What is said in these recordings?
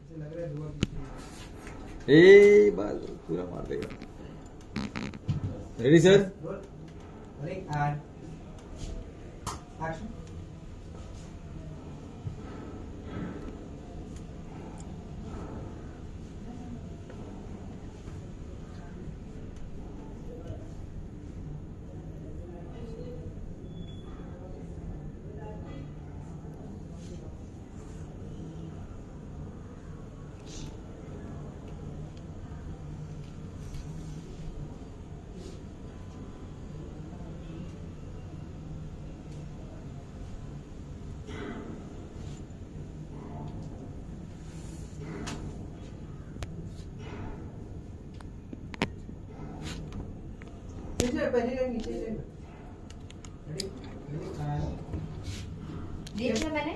लग रहा है धुआं पीछे। ए बाल पूरा मार देगा। Ready sir? Rolling and action. पहले नीचे से देख लिया मैंने।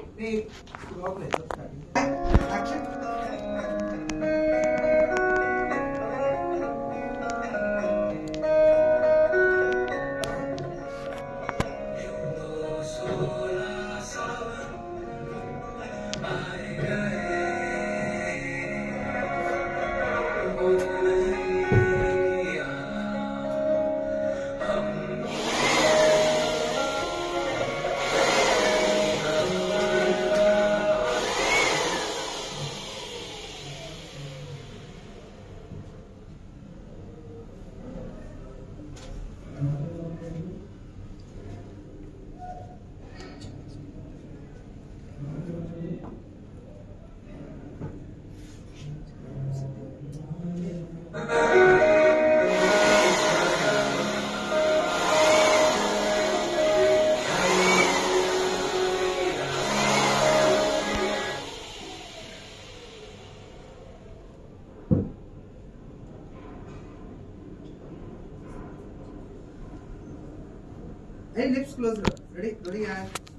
Hey, lips close. Ready? Ready and